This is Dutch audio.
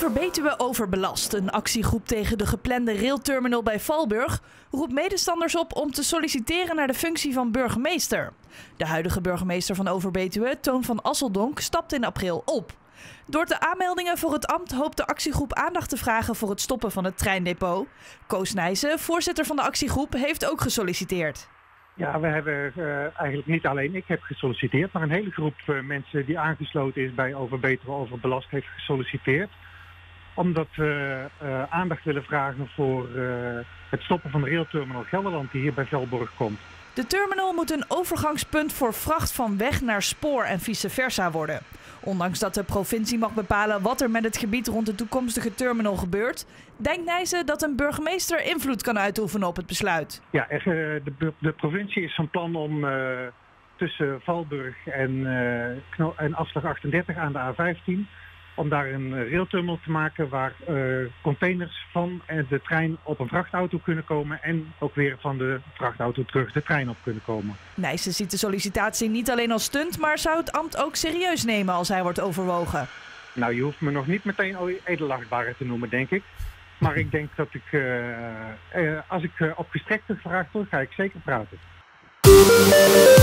Over-Betuwe overbelast. Een actiegroep tegen de geplande railterminal bij Valburg roept medestanders op om te solliciteren naar de functie van burgemeester. De huidige burgemeester van Over-Betuwe, Toon van Asseldonk, stapt in april op. Door de aanmeldingen voor het ambt hoopt de actiegroep aandacht te vragen voor het stoppen van het treindepot. Koos Nijssen, voorzitter van de actiegroep, heeft ook gesolliciteerd. Ja, we hebben eigenlijk niet alleen ik heb gesolliciteerd, maar een hele groep mensen die aangesloten is bij Over-Betuwe overbelast heeft gesolliciteerd. Omdat we aandacht willen vragen voor het stoppen van de railterminal Gelderland die hier bij Velborg komt. De terminal moet een overgangspunt voor vracht van weg naar spoor en vice versa worden. Ondanks dat de provincie mag bepalen wat er met het gebied rond de toekomstige terminal gebeurt, denkt Nijssen dat een burgemeester invloed kan uitoefenen op het besluit. Ja, de provincie is van plan om tussen Valburg en afslag 38 aan de A15... om daar een railterminal te maken waar containers van de trein op een vrachtauto kunnen komen en ook weer van de vrachtauto terug de trein op kunnen komen. Nijssen ziet de sollicitatie niet alleen als stunt, maar zou het ambt ook serieus nemen als hij wordt overwogen. Nou, je hoeft me nog niet meteen edelachtbare te noemen, denk ik. Maar ik denk dat als ik op gestrekte gevraagd word, ga ik zeker praten.